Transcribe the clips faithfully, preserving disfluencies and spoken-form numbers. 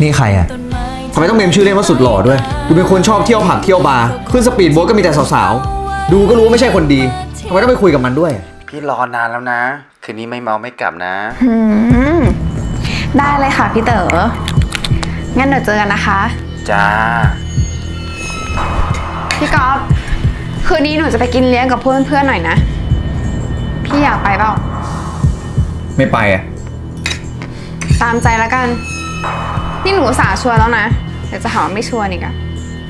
นี่ใครอ่ะทำไมต้องเมมชื่อเล่นว่าสุดหล่อด้วยดูเป็นคนชอบเที่ยวผับเที่ยวบาร์ขึ้นสปีดโบ๊ทก็มีแต่สาวๆดูก็รู้ว่าไม่ใช่คนดีทำไมต้องไปคุยกับมันด้วยพี่รอนานแล้วนะคืนนี้ไม่เมาไม่กลับนะได้เลยค่ะพี่เต๋องั้นเดี๋ยวเจอกันนะคะจ้าพี่ก๊อฟคืนนี้หนูจะไปกินเลี้ยงกับเพื่อนๆหน่อยนะพี่อยากไปเปล่าไม่ไปอ่ะตามใจแล้วกันนี่หนูสาชวนแล้วนะเดี๋ยวจะหาว่าไม่ชวนอีกอะ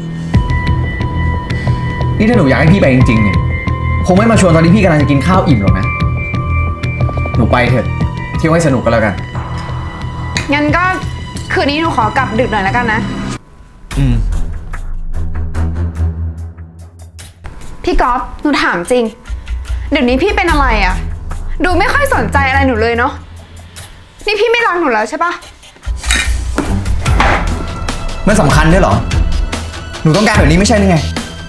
นี่ถ้าหนูอยากให้พี่ไปจริงๆเนี่ยคงไม่มาชวนตอนที่พี่กำลังจะกินข้าวอิ่มหรอกนะหนูไปเถอะเที่ยวให้สนุกก็แล้วกันงั้นก็คืนนี้หนูขอกลับดึกหน่อยแล้วกันนะอืมพี่ก๊อฟหนูถามจริงเดี๋ยวนี้พี่เป็นอะไรอะดูไม่ค่อยสนใจอะไรหนูเลยเนาะนี่พี่ไม่รักหนูแล้วใช่ปะมันสำคัญด้วยเหรอหนูต้องการแบบนี้ไม่ใช่หรือไง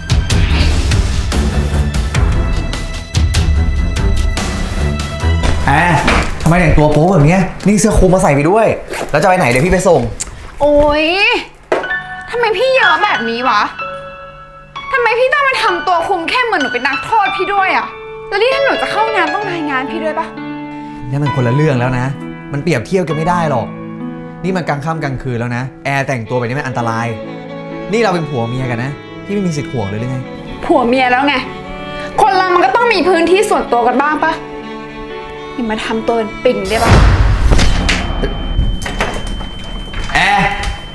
แอบทำไมแต่งตัวโป๊แบบนี้นี่เสื้อคลุมมาใส่ไปด้วยแล้วจะไปไหนเดี๋ยวพี่ไปส่งโอ๊ยทำไมพี่เยอะแบบนี้วะทำไมพี่ต้องมาทำตัวคุมเข้มเหมือนหนูเป็นนักโทษพี่ด้วยอะแล้วนี่ถ้าหนูจะเข้างานต้องรายงานพี่ด้วยปะนี่มันคนละเรื่องแล้วนะมันเปรียบเทียบกันไม่ได้หรอกนี่มันกลางค่ำกลางคืนแล้วนะแอร์แต่งตัวแบบนี้มันอันตรายนี่เราเป็นผัวเมียกันนะพี่ไม่มีสิทธิ์ห่วงเลยหรือไงผัวเมียแล้วไงคนเรามันก็ต้องมีพื้นที่ส่วนตัวกันบ้างปะอย่ามาทำตัวเป็นปิ่งได้ปะแอร์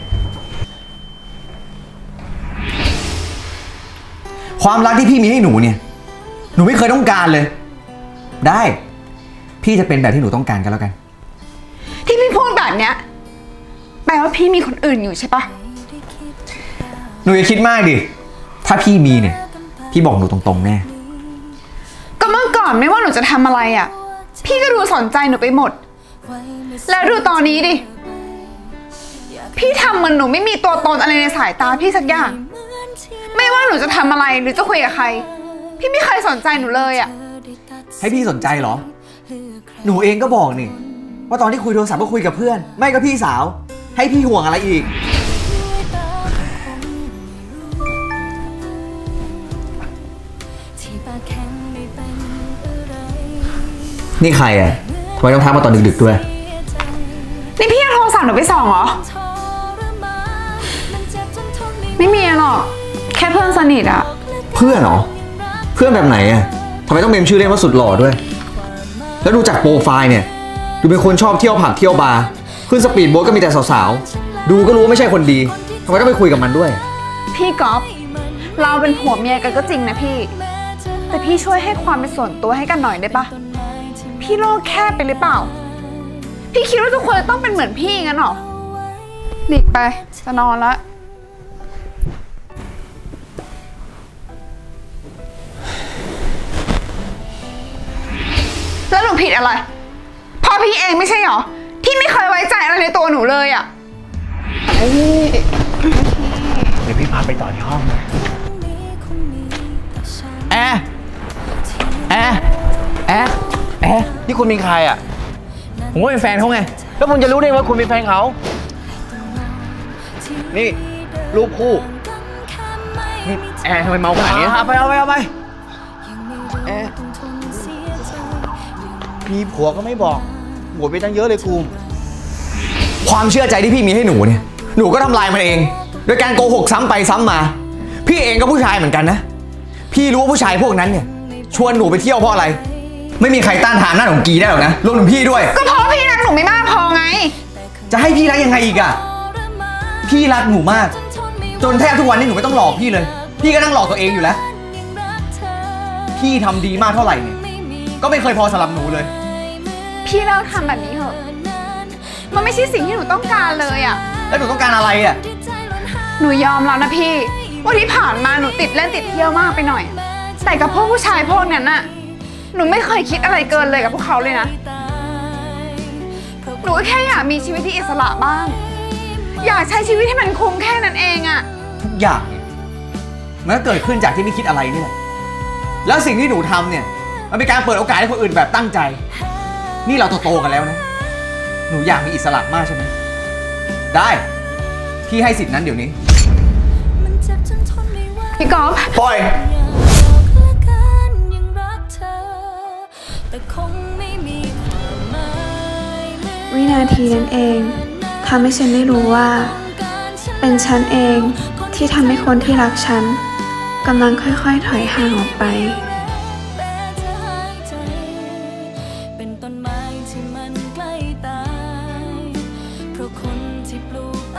ความรักที่พี่มีให้หนูเนี่ยหนูไม่เคยต้องการเลยได้พี่จะเป็นแบบที่หนูต้องการกันแล้วกันที่พี่พูดแบบเนี้ยแปลว่าพี่มีคนอื่นอยู่ใช่ปะหนูอย่าคิดมากดิถ้าพี่มีเนี่ยพี่บอกหนูตรงๆแน่ก็เมื่อก่อนไม่ว่าหนูจะทำอะไรอ่ะพี่ก็ดูสนใจหนูไปหมดแล้วดูตอนนี้ดิพี่ทำเหมือนหนูไม่มีตัวตนอะไรในสายตาพี่สักอย่างไม่ว่าหนูจะทำอะไรหรือจะคุยกับใครพี่ไม่เคยสนใจหนูเลยอ่ะให้พี่สนใจเหรอหนูเองก็บอกนี่ว่าตอนที่คุยโทรศัพท์ก็คุยกับเพื่อนไม่ก็พี่สาวให้พี่ห่วงอะไรอีกนี่ใครอ่ะทำไมต้องทักมาตอนดึกๆด้วยนี่พี่เอาโทรศัพท์หนูไปส่องเหรอไม่มีหรอกแค่เพื่อนสนิทอะเพื่อนเหรอเพื่อนแบบไหนอ่ะทำไมต้องเมมชื่อเล่นว่าสุดหล่อด้วยแล้วดูจากโปรไฟล์เนี่ยดูเป็นคนชอบเที่ยวผับเที่ยวบาร์ขึ้นสปีดโบ๊ทก็มีแต่สาวๆดูก็รู้ว่าไม่ใช่คนดีทำไมต้องไปคุยกับมันด้วยพี่ก๊อฟเราเป็นผัวเมียกันก็จริงนะพี่แต่พี่ช่วยให้ความเป็นส่วนตัวให้กันหน่อยได้ปะพี่โลกแคบไปหรือเปล่าพี่คิดว่าทุกคนต้องเป็นเหมือนพี่งั้นหรอหลีกไปจะนอนละแล้วหนูผิดอะไรพอพี่เองไม่ใช่หรอที่ไม่เคยไว้ใจอะไรในตัวหนูเลยอ่ะเดี๋ยวพี่พาไปต่อที่ห้องนะแอร์แอร์แอร์แอร์นี่คุณเป็นใครอ่ะผมว่าเป็นแฟนเขาไงแล้วผมจะรู้ได้ว่าคุณเป็นแฟนเขานี่รูปคู่นี่แอร์ทำไมเมาขนาดนี้เอาไปเอาไปเอาไปแอร์มีผัวก็ไม่บอกหัวไปตั้งเยอะเลยกูความเชื่อใจที่พี่มีให้หนูเนี่ยหนูก็ทำลายมันเองโดยการโกหกซ้ำไปซ้ำมาพี่เองก็ผู้ชายเหมือนกันนะพี่รู้ว่าผู้ชายพวกนั้นเนี่ยชวนหนูไปเที่ยวเพราะอะไรไม่มีใครต้านทานหน้าของกีได้หรอกนะรวมถึงพี่ด้วยก็เพราะพี่รักหนูไม่มากพอไงจะให้พี่รักยังไงอีกอะพี่รักหนูมากจนแทบทุกวันนี้หนูไม่ต้องหลอกพี่เลยพี่ก็นั่งหลอกตัวเองอยู่แล้วพี่ทำดีมากเท่าไหร่เนี่ยก็ไม่เคยพอสำหรับหนูเลยพี่เลิกทำแบบนี้เถอะมันไม่ใช่สิ่งที่หนูต้องการเลยอะแล้วหนูต้องการอะไรอะหนูยอมแล้วนะพี่ว่าที่ผ่านมาหนูติดเล่นติดเที่ยวมากไปหน่อยแต่กับพวกผู้ชายพวกนั้นน่ะหนูไม่เคยคิดอะไรเกินเลยกับพวกเขาเลยนะหนูแค่อยากมีชีวิตที่อิสระบ้างอยากใช้ชีวิตให้มันคุ้มแค่นั้นเองอะทุกอย่างเนี่ยมันก็เกิดขึ้นจากที่ไม่คิดอะไรนี่แหละแล้วสิ่งที่หนูทำเนี่ยมันเป็นการเปิดโอกาสให้คนอื่นแบบตั้งใจนี่เราโตๆกันแล้วนะหนูอยากมีอิสระมากใช่ไหมได้พี่ให้สิทธินั้นเดี๋ยวนี้พี่กอล์ฟปล่อยวินาทีนั้นเองทำให้ฉันได้รู้ว่าเป็นฉันเองที่ทำให้คนที่รักฉันกำลังค่อยๆถอยห่างออกไปเป็นต้นไม้ที่มันใกล้ตายเพราะคนที่ปลูก